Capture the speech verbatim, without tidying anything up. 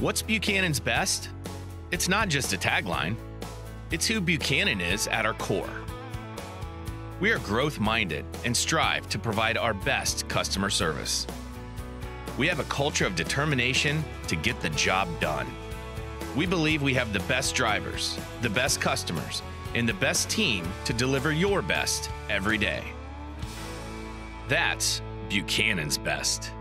What's Buchanan's best? It's not just a tagline. It's who Buchanan is at our core. We are growth-minded and strive to provide our best customer service. We have a culture of determination to get the job done. We believe we have the best drivers, the best customers, and the best team to deliver your best every day. That's Buchanan's best.